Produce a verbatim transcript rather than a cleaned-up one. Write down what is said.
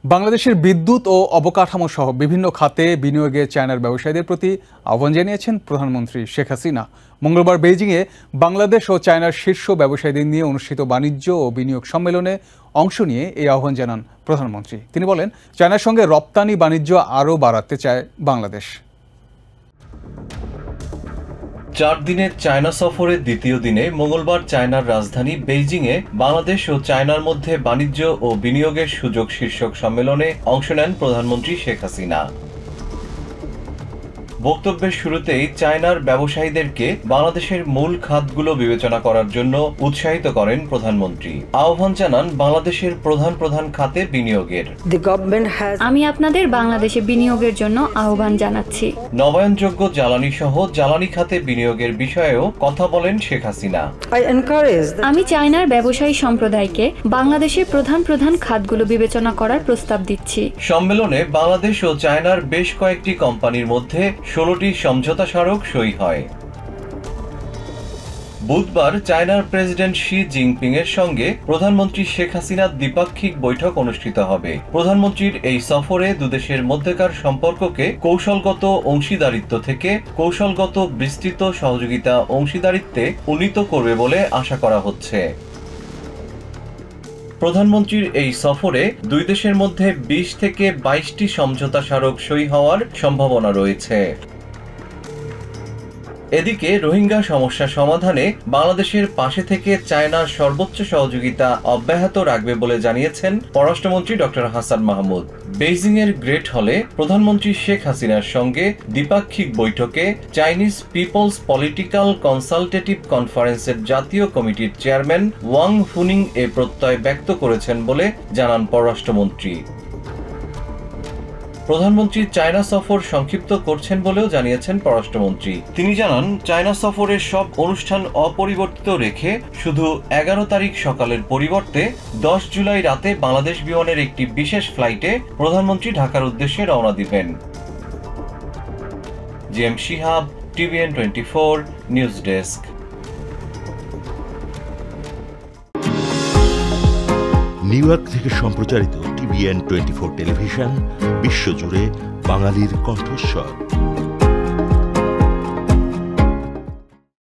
বাংলাদেশের বিদ্যুৎ ও অবকাঠামো সহ বিভিন্ন খাতে বিনিয়োগে চায়নার ব্যবসায়ীদের প্রতি আহ্বান জানিয়েছেন প্রধানমন্ত্রী শেখ হাসিনা। মঙ্গলবার বেইজিংয়ে বাংলাদেশ ও চায়নার শীর্ষ ব্যবসায়ীদের নিয়ে অনুষ্ঠিত বাণিজ্য ও বিনিয়োগ সম্মেলনে অংশ নিয়ে এই আহ্বান জানান প্রধানমন্ত্রী। তিনি বলেন, চায়নার সঙ্গে রপ্তানি বাণিজ্য আরও বাড়াতে চায় বাংলাদেশ। চার দিনের চায়না সফরের দ্বিতীয় দিনে মঙ্গলবার চায়নার রাজধানী বেইজিংয়ে বাংলাদেশ ও চায়নার মধ্যে বাণিজ্য ও বিনিয়োগের সুযোগ শীর্ষক সম্মেলনে অংশ নেন প্রধানমন্ত্রী শেখ হাসিনা। বক্তব্যের শুরুতেই চায়নার ব্যবসায়ীদেরকে বাংলাদেশের মূল খাতগুলো বিবেচনা করার জন্য উৎসাহিত করেন প্রধানমন্ত্রী। আহ্বান জানান বাংলাদেশের প্রধান প্রধান খাতে বিনিয়োগের। আমি আপনাদের বাংলাদেশে বিনিয়োগের জন্য আহ্বান জানাচ্ছি। নবায়নযোগ্য জ্বালানি সহ জ্বালানি খাতে বিনিয়োগের বিষয়েও কথা বলেন শেখ হাসিনা। আমি চায়নার ব্যবসায়ী সম্প্রদায়কে বাংলাদেশের প্রধান প্রধান খাতগুলো বিবেচনা করার প্রস্তাব দিচ্ছি। সম্মেলনে বাংলাদেশ ও চায়নার বেশ কয়েকটি কোম্পানির মধ্যে ষোলোটি সমঝোতা স্মারক সই হয়। বুধবার চায়নার প্রেসিডেন্ট শি জিনপিং এর সঙ্গে প্রধানমন্ত্রী শেখ হাসিনার দ্বিপাক্ষিক বৈঠক অনুষ্ঠিত হবে। প্রধানমন্ত্রীর এই সফরে দুদেশের মধ্যকার সম্পর্ককে কৌশলগত অংশীদারিত্ব থেকে কৌশলগত বিস্তৃত সহযোগিতা অংশীদারিত্বে উন্নীত করবে বলে আশা করা হচ্ছে। প্রধানমন্ত্রীর এই সফরে দুই দেশের মধ্যে বিশ থেকে বাইশটি সমঝোতা স্মারক সই হওয়ার সম্ভাবনা রয়েছে। এদিকে রোহিঙ্গা সমস্যা সমাধানে বাংলাদেশের পাশে থেকে চায়নার সর্বোচ্চ সহযোগিতা অব্যাহত রাখবে বলে জানিয়েছেন পররাষ্ট্রমন্ত্রী ডক্টর হাসান মাহমুদ। বেইজিংয়ের গ্রেট হলে প্রধানমন্ত্রী শেখ হাসিনার সঙ্গে দ্বিপাক্ষিক বৈঠকে চাইনিজ পিপলস পলিটিক্যাল কনসালটেটিভ কনফারেন্সের জাতীয় কমিটির চেয়ারম্যান ওয়াং ফুনিং এ প্রত্যয় ব্যক্ত করেছেন বলে জানান পররাষ্ট্রমন্ত্রী। প্রধানমন্ত্রী চায়না সফর সংক্ষিপ্ত করছেন বলেও জানিয়েছেন পররাষ্ট্রমন্ত্রী। তিনি জানান, চায়না সফরের সব অনুষ্ঠান অপরিবর্তিত রেখে শুধু এগারো তারিখ সকালের পরিবর্তে দশ জুলাই রাতে বাংলাদেশ বিমানের একটি বিশেষ ফ্লাইটে প্রধানমন্ত্রী ঢাকার উদ্দেশ্যে রওনা দিবেন। G M Shihab, TVN twenty four news desk. New York থেকে সম্প্রচারিত টিভিএন টোয়েন্টি ফোর টেলিভিশন বিশ্বজুড়ে বাঙালির কণ্ঠস্বর।